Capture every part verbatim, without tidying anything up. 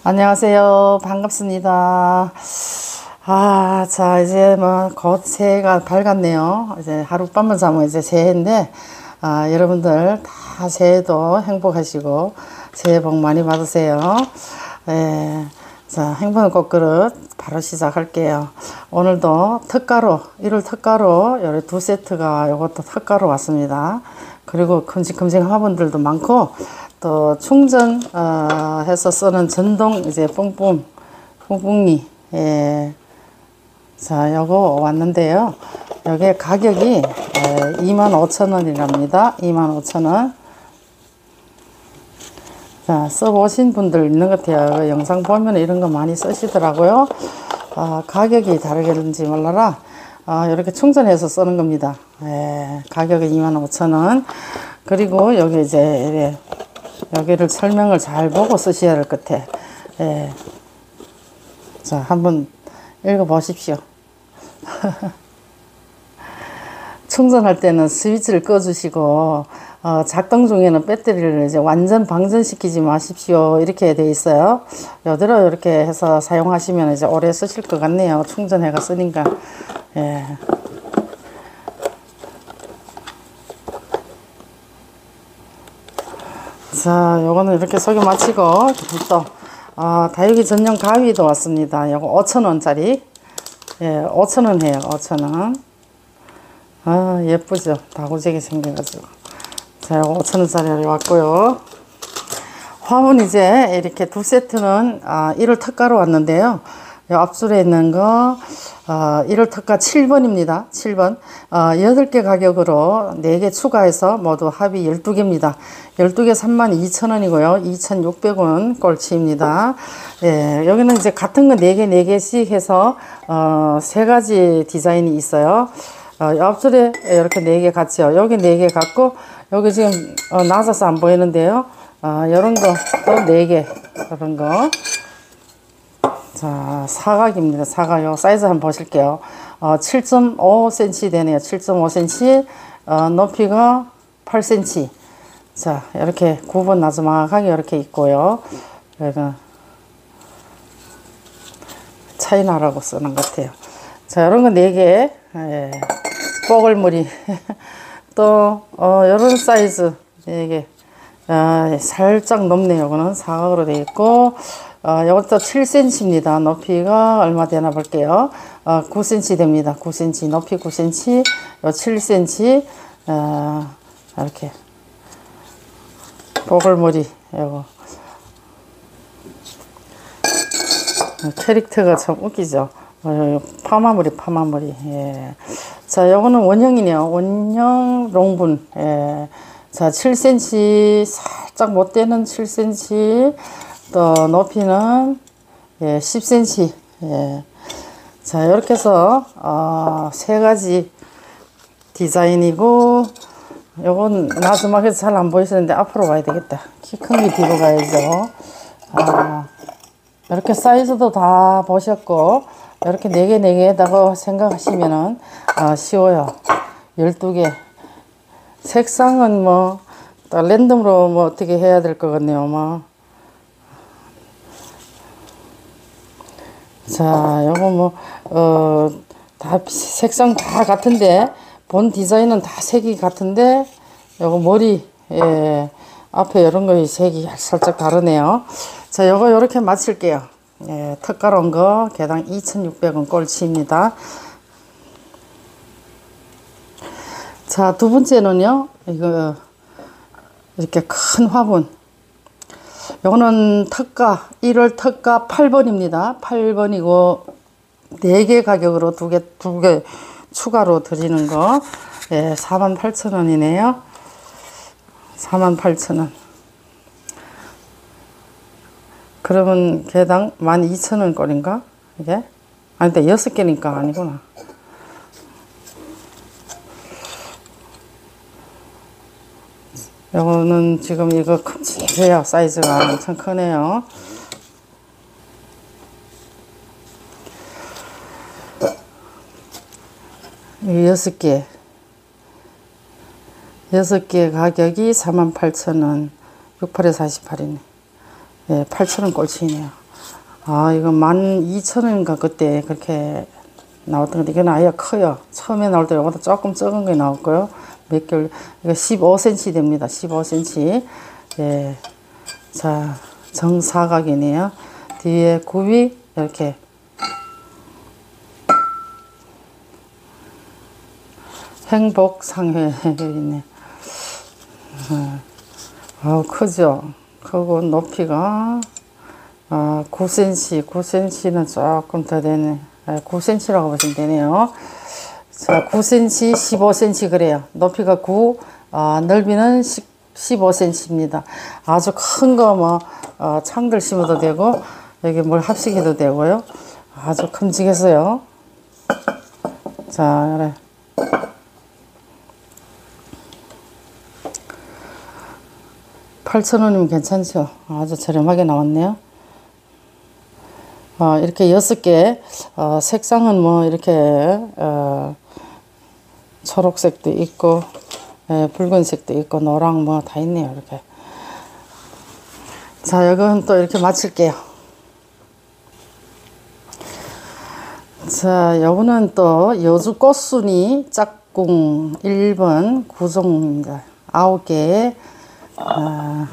안녕하세요. 반갑습니다. 아, 자, 이제 뭐 곧 새해가 밝았네요. 이제 하룻밤을 자면 이제 새해인데, 아, 여러분들 다 새해도 행복하시고, 새해 복 많이 받으세요. 예. 자, 행복한 꽃그릇 바로 시작할게요. 오늘도 특가로, 일월 특가로 요리 두 세트가 요것도 특가로 왔습니다. 그리고 큼직큼직한 화분들도 많고, 또 충전 어, 해서 쓰는 전동 이제 뿡뿡 뿡뿡이 예. 자, 요거 왔는데요. 요게 가격이 이만 오천 원이랍니다. 이만 오천 원. 자, 써보신 분들 있는 것 같아요. 영상 보면 이런 거 많이 쓰시더라고요. 아, 가격이 다르겠는지 몰라라. 아, 이렇게 충전해서 쓰는 겁니다. 예, 가격은 이만 오천 원. 그리고 여기 이제 여기를 설명을 잘 보고 쓰셔야 할 것 같아. 예. 자, 한번 읽어 보십시오. 충전할 때는 스위치를 꺼 주시고 어, 작동 중에는 배터리를 이제 완전 방전시키지 마십시오. 이렇게 되어 있어요. 여대로 이렇게 해서 사용하시면 이제 오래 쓰실 것 같네요. 충전해가 쓰니까. 예. 자, 요거는 이렇게 소개 마치고 또 어, 다육이 전용 가위도 왔습니다. 요거 오천 원짜리. 예, 오천 원 해요. 오천 원. 아, 예쁘죠? 다고지게 생겨가지고. 자, 요거 오천 원짜리 왔고요. 화분 이제 이렇게 두 세트는 아, 일월 특가로 왔는데요. 요 앞줄에 있는 거 어, 일월 특가 칠 번입니다. 칠 번. 어, 여덟 개 가격으로 네 개 추가해서 모두 합이 열두 개입니다. 열두 개 삼만 이천 원이고요. 이천육백 원 꼴찌입니다. 예, 여기는 이제 같은 거 네 개, 네 개씩 해서 어, 세 가지 디자인이 있어요. 어, 앞줄에 이렇게 네 개 같죠. 여기 네 개 같고, 여기 지금 어, 낮아서 안 보이는데요. 어, 이런 거 또 네 개, 이런 거. 자, 사각입니다. 사각. 요 사이즈 한번 보실게요. 어, 칠 점 오 센티미터 되네요. 칠 점 오 센티미터. 어, 높이가 팔 센티미터. 자, 이렇게 구 번 나지막하게 이렇게 있고요. 여기는 차이나라고 쓰는 것 같아요. 자, 이런 거 네 개. 예. 뽀글무늬. 또, 어, 이런 사이즈. 네 개. 아, 살짝 높네요. 이거는 사각으로 되어 있고, 어, 이것도 칠 센티미터입니다. 높이가 얼마 되나 볼게요. 어, 구 센티미터 됩니다. 구 센티미터. 높이 구 센티미터. 요 칠 센티미터. 어, 이렇게. 뽀글머리. 요거. 캐릭터가 참 웃기죠. 어, 파마머리, 파마머리. 예. 자, 요거는 원형이네요. 원형 롱분. 예. 자, 칠 센티미터. 살짝 못 되는 칠 센티미터. 또 높이는 예, 십 센티미터. 예. 자, 이렇게 해서 어, 세 가지 디자인이고, 요건 마지막에서 잘 안 보이시는데 앞으로 와야 되겠다. 키 큰 게 뒤로 가야죠. 아, 이렇게 사이즈도 다 보셨고, 이렇게 네 개, 네 개다고 생각하시면은 아, 쉬워요. 열두 개. 색상은 뭐 또 랜덤으로 뭐 어떻게 해야 될 것 같네요. 뭐. 자, 요거 뭐, 어, 다 색상 다 같은데, 본 디자인은 다 색이 같은데, 요거 머리, 예, 앞에 이런 거 색이 살짝 다르네요. 자, 요거 요렇게 마칠게요. 예, 특가로 온 거, 개당 이천육백 원 꼴찌입니다. 자, 두 번째는요, 이거, 이렇게 큰 화분. 요거는 특가, 일월 특가 팔 번입니다. 팔 번이고, 네 개 가격으로 두 개, 두 개 추가로 드리는 거. 예, 사만 팔천 원이네요. 사만 팔천 원. 그러면 개당 만 이천 원 꼴인가? 이게? 아니, 근데 여섯 개니까 아니구나. 요거는 지금 이거 큼직해요. 사이즈가 엄청 크네요. 여섯 개. 여섯 개 가격이 사만 팔천 원. 육팔에 사십팔이네. 예, 팔천 원 꼴찌네요. 아, 이거 만 이천 원인가 그때 그렇게 나왔던 건데, 이건 아예 커요. 처음에 나올 때 이거보다 조금 적은 게 나왔고요. 몇 개월, 이거 십오 센티미터 됩니다. 십오 센티미터. 예. 자, 정사각이네요. 뒤에 굽이 이렇게. 행복상회 있네. 아, 크죠? 크고 높이가 아, 구 센티미터, 구 센티미터는 조금 더 되네. 아, 구 센티미터라고 보시면 되네요. 자, 구 센티미터, 십오 센티미터 그래요. 높이가 구, 아, 넓이는 십, 십오 센티미터입니다. 아주 큰 거 뭐, 어, 창들 심어도 되고, 여기 뭘 합식해도 되고요. 아주 큼직했어요. 자, 그래. 팔천 원이면 괜찮죠? 아주 저렴하게 나왔네요. 어, 이렇게 여섯 개, 어, 색상은 뭐, 이렇게, 어, 초록색도 있고, 예, 붉은색도 있고, 노랑 뭐 다 있네요, 이렇게. 자, 이건 또 이렇게 마칠게요. 자, 요거는 또 여주 꽃순이 짝꿍 일 번 구종입니다. 아홉 개. 아,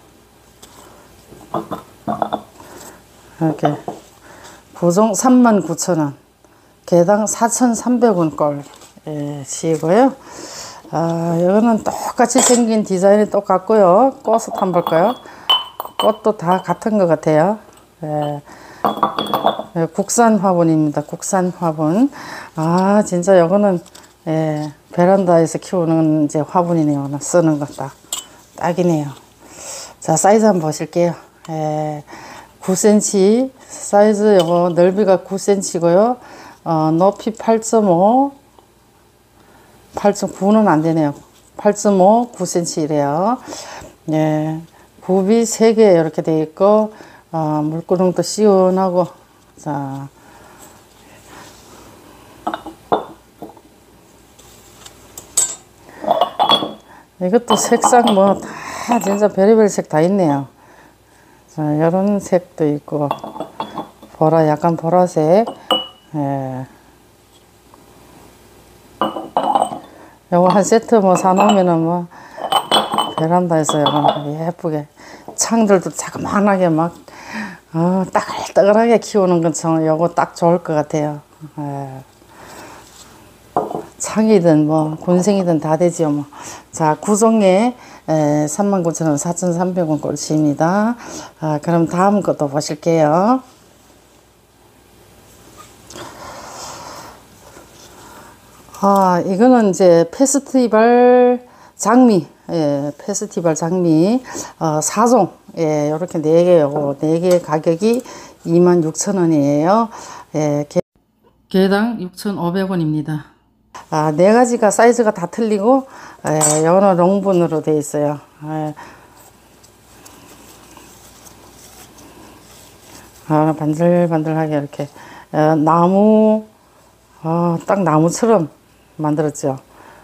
이렇게 구종 삼만 구천 원, 개당 사천삼백 원 꼴 예, 시고요. 아, 이거는 똑같이 생긴 디자인이 똑같고요. 꽃을 한번 볼까요? 꽃도 다 같은 것 같아요. 예. 예, 국산 화분입니다. 국산 화분. 아, 진짜 이거는 예, 베란다에서 키우는 이제 화분이네요. 쓰는 거 딱. 딱이네요. 자, 사이즈 한번 보실게요. 예, 구 센티미터 사이즈, 요거 넓이가 구 센티미터고요. 어, 높이 팔 점 오, 팔 점 구는 안 되네요. 팔 점 오, 구 센티미터래요. 예, 굽이 세 개 이렇게 되어 있고, 어, 물구름도 시원하고, 자. 이것도 색상 뭐 다 진짜 별의별 색 다 있네요. 자, 이런 색도 있고, 보라, 약간 보라색. 예. 요거 한 세트 뭐 사놓으면은 뭐, 베란다에서 요거 예쁘게. 창들도 자그만하게 막, 어, 따글따글하게 키우는 것처럼 요거 딱 좋을 것 같아요. 예. 창이든 뭐 곤생이든 다 되지요 뭐. 자, 구종에 삼만 구천 원, 사천삼백 원 꼴찌입니다. 아, 그럼 다음 것도 보실게요. 아, 이거는 이제 페스티벌 장미, 예, 페스티벌 장미, 어, 사 종, 예, 요렇게 네 개요. 네 개 가격이 이만 육천 원이에요. 예, 개, 개당 육천오백 원입니다. 아, 네 가지가 사이즈가 다 틀리고, 에, 여러 롱분으로 되어 있어요. 에. 아, 반들반들하게 이렇게. 에, 나무, 아, 딱 나무처럼 만들었죠.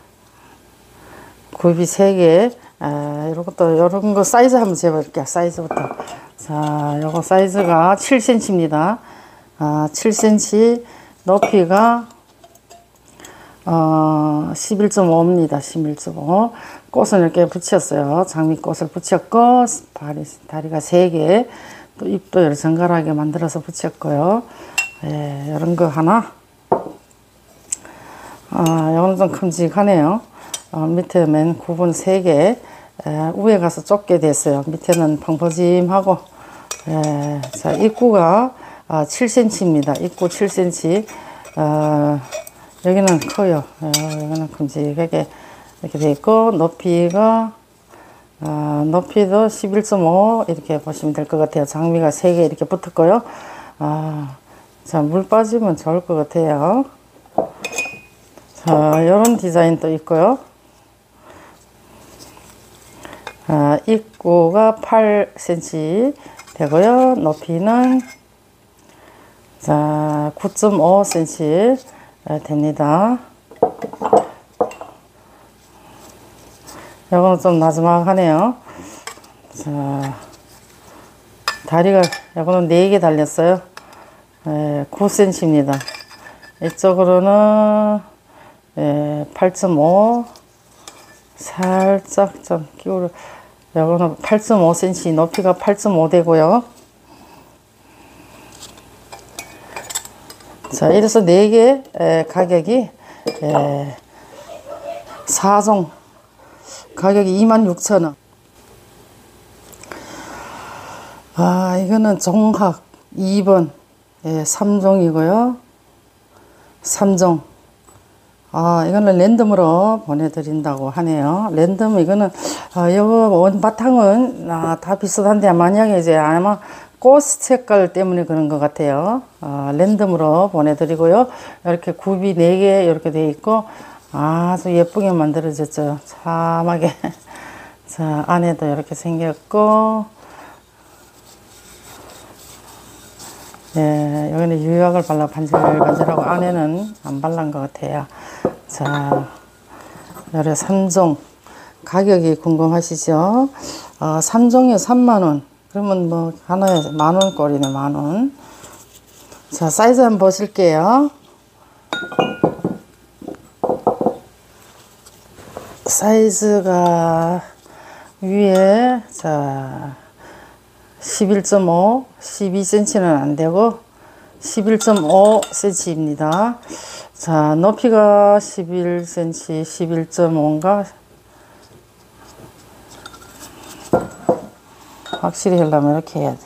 굽이 세 개. 이런 것도, 이런 거 사이즈 한번 재볼게요. 사이즈부터. 자, 요거 사이즈가 칠 센티미터입니다. 아, 칠 센티미터. 높이가 어, 십일 점 오입니다. 십일 점 오. 꽃은 이렇게 붙였어요. 장미꽃을 붙였고, 다리, 다리가 세 개, 또 잎도 이렇게 정갈하게 만들어서 붙였고요. 예, 이런 거 하나. 아, 이거는 좀 큼직하네요. 어, 밑에 맨 구분 세 개, 에, 위에 가서 좁게 됐어요. 밑에는 펑퍼짐하고, 예, 자, 입구가 아, 칠 센티미터입니다. 입구 칠 센티미터. 어, 여기는 커요. 어, 여기는 큼직하게 이렇게 돼 있고, 높이가, 어, 높이도 십일 점 오 이렇게 보시면 될 것 같아요. 장미가 세 개 이렇게 붙었고요. 아, 자, 물 빠지면 좋을 것 같아요. 자, 이런 디자인도 있고요. 아, 입구가 팔 센티미터 되고요. 높이는 자, 구 점 오 센티미터 됩니다. 이거는 좀 나지막하네요. 자, 다리가 요거는 네 개 달렸어요. 예, 구 센티미터입니다. 이쪽으로는 예, 팔 점 오 살짝 좀 기울여. 요거는 팔 점 오 센티미터, 높이가 팔 점 오 되고요. 자, 이래서 네 개 가격이 에, 사 종 가격이 이만 육천 원. 아, 이거는 종합 이 번 예, 삼 종이고요. 삼 종. 아, 이거는 랜덤으로 보내드린다고 하네요. 랜덤, 이거는, 아, 요거 원 바탕은, 아, 다 비슷한데, 만약에 이제 아마 꽃 색깔 때문에 그런 것 같아요. 아, 랜덤으로 보내드리고요. 이렇게 굽이 네 개 이렇게 돼 있고, 아주 예쁘게 만들어졌죠. 참하게. 자, 안에도 이렇게 생겼고, 예, 여기는 유약을 발라 반질반질하고 안에는 안 발란 것 같아요. 자, 요래 삼 종 가격이 궁금하시죠? 어, 삼 종에 삼만 원. 그러면 뭐 하나에 만 원 꼴이네, 만 원. 자, 사이즈 한번 보실게요. 사이즈가 위에 자 십일 점 오, 십이 센티미터는 안 되고 십일 점 오 센티미터입니다. 자, 높이가 십일 센티미터, 십일 점 오인가? 확실히 하려면 이렇게 해야 돼.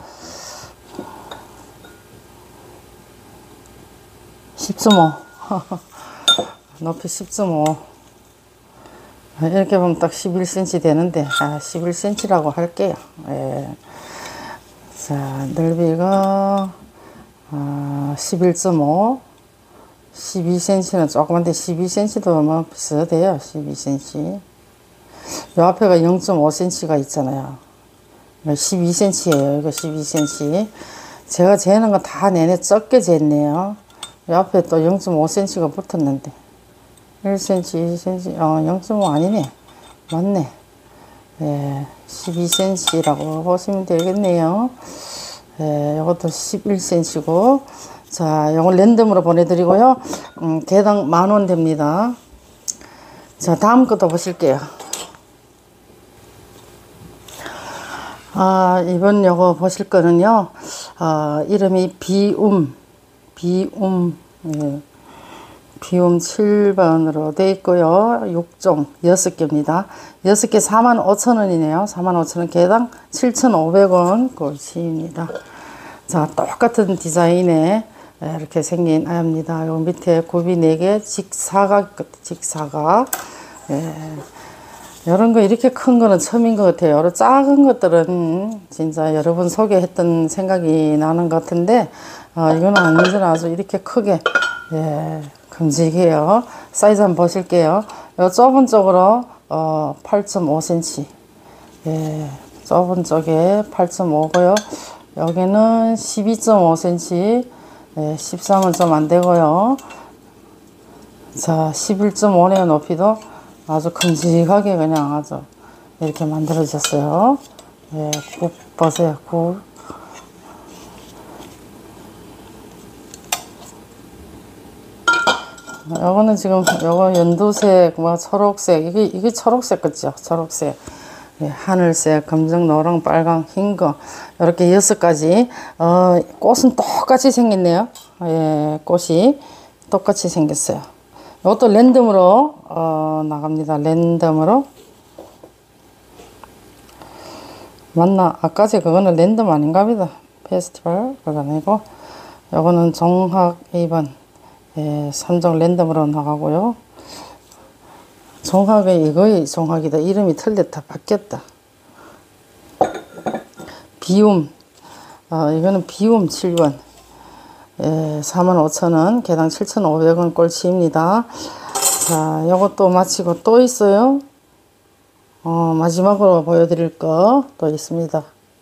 십 점 오. 높이 십 점 오. 이렇게 보면 딱 십일 센티미터 되는데, 아, 십일 센티미터라고 할게요. 예. 자, 넓이가 어, 십일 점 오, 십이 센티미터는 조그만데 십이 센티미터도 뭐 비슷해요. 십이 센티미터. 요 앞에가 영 점 오 센티미터가 있잖아요. 십이 센티미터예요. 이거 십이 센티미터. 제가 재는 거 다 내내 적게 쟀네요. 요 앞에 또 영 점 오 센티미터가 붙었는데 일 센티미터, 이 센티미터, 어, 영 점 오 아니네. 맞네. 예, 십이 센티미터라고 보시면 되겠네요. 예, 이것도 십일 센티미터고. 자, 이걸 랜덤으로 보내드리고요. 음, 개당 만 원 됩니다. 자, 다음 것도 보실게요. 아, 이번 요거 보실 거는요, 어, 이름이 비움, 비움, 예. 비움 칠 번으로 되어 있고요. 육 종 여섯 개입니다. 여섯 개 사만 오천 원이네요. 사만 오천 원, 개당 칠천오백 원 꼴찌입니다. 자, 똑같은 디자인에 이렇게 생긴 아입니다. 요 밑에 굽이 네 개, 직사각, 직사각. 예. 이런 거 이렇게 큰 거는 처음인 것 같아요. 여러 작은 것들은 진짜 여러 번 소개했던 생각이 나는 것 같은데, 어, 이거는 언제나 아주 이렇게 크게, 예, 큼직해요. 사이즈 한번 보실게요. 요 좁은 쪽으로, 어, 팔 점 오 센티미터. 예, 좁은 쪽에 팔 점 오고요. 여기는 십이 점 오 센티미터. 예, 십삼은 좀 안 되고요. 자, 십일 점 오네요. 높이도. 아주 큼직하게 그냥 아주 이렇게 만들어졌어요. 예, 굽 보세요. 굽. 요거는 지금 요거 연두색, 뭐 초록색, 이게 이게 초록색 같죠? 초록색, 예, 하늘색, 검정, 노랑, 빨강, 흰 거 이렇게 여섯 가지. 어, 꽃은 똑같이 생겼네요. 예, 꽃이 똑같이 생겼어요. 이것도 랜덤으로 어, 나갑니다. 랜덤으로. 맞나? 아까지 그거는 랜덤 아닌가 보다. 페스티벌 그거 아니고. 요거는 종합 이 번. 예, 삼 종 랜덤으로 나가고요. 종합이 이거의 종합이다. 이름이 틀렸다. 바뀌었다. 비움. 어, 이거는 비움 칠 번. 예, 사만 오천 원, 개당 칠천오백 원 꼴찌입니다. 자, 요것도 마치고 또 있어요. 어, 마지막으로 보여드릴 거 또 있습니다.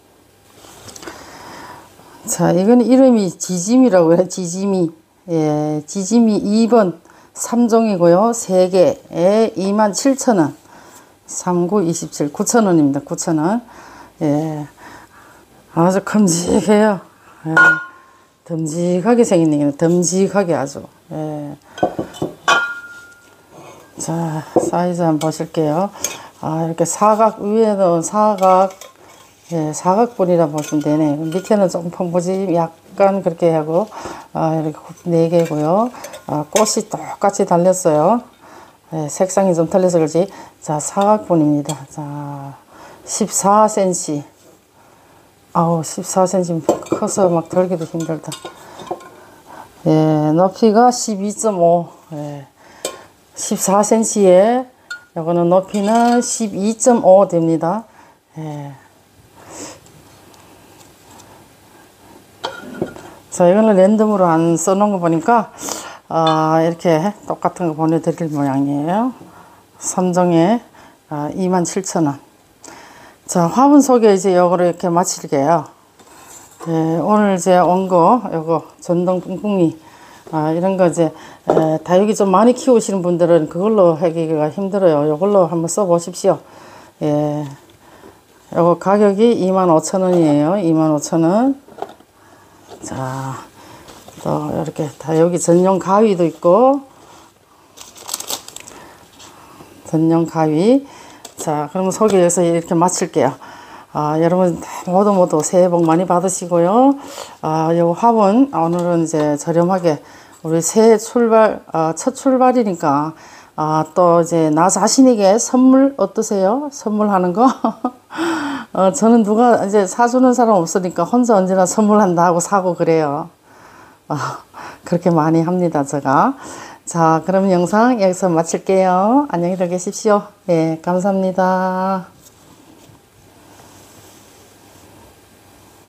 자, 이건 이름이 지짐이라고 해요. 지짐이. 예, 지짐이 이 번 삼 종이고요. 세 개에 이만 칠천 원. 삼, 구, 이십칠, 구천 원입니다. 구천 원. 예. 아주 큼직해요. 예. 듬직하게 생긴 얘기는 듬직하게 아주. 예. 자, 사이즈 한번 보실게요. 아, 이렇게 사각, 위에는 사각, 예, 사각분이라 보시면 되네. 밑에는 조금 펑퍼지 약간 그렇게 하고, 아, 이렇게 네 개고요. 아, 꽃이 똑같이 달렸어요. 예, 색상이 좀 틀려서 그렇지. 자, 사각분입니다. 자, 십사 센티미터. 아우, 십사 센티미터 커서 막 들기도 힘들다. 예, 높이가 십이 점 오. 예, 십사 센티미터에 요거는 높이는 십이 점 오 됩니다. 예. 자, 이거는 랜덤으로 안 써놓은 거 보니까 아, 이렇게 똑같은 거 보내드릴 모양이에요. 삼 종에 아, 이만 칠천 원. 자, 화분 소개 이제 요거를 이렇게 마칠게요. 예, 오늘 이제 온 거 요거 전동 뿡뿡이 아, 이런 거 이제 에, 다육이 좀 많이 키우시는 분들은 그걸로 하기가 힘들어요. 요걸로 한번 써 보십시오. 예. 요거 가격이 이만 오천 원이에요. 이만 오천 원. 자, 또 이렇게 다육이 전용 가위도 있고, 전용 가위. 자, 그러면 소개해서 이렇게 마칠게요. 아, 여러분 모두 모두 새해 복 많이 받으시고요. 아, 요 화분 오늘은 이제 저렴하게 우리 새해 출발, 아, 첫 출발이니까 아, 또 이제 나 자신에게 선물 어떠세요? 선물하는 거? 어, 저는 누가 이제 사주는 사람 없으니까 혼자 언제나 선물한다 하고 사고 그래요. 어, 그렇게 많이 합니다, 제가. 자, 그럼 영상 여기서 마칠게요. 안녕히 계십시오. 네, 감사합니다.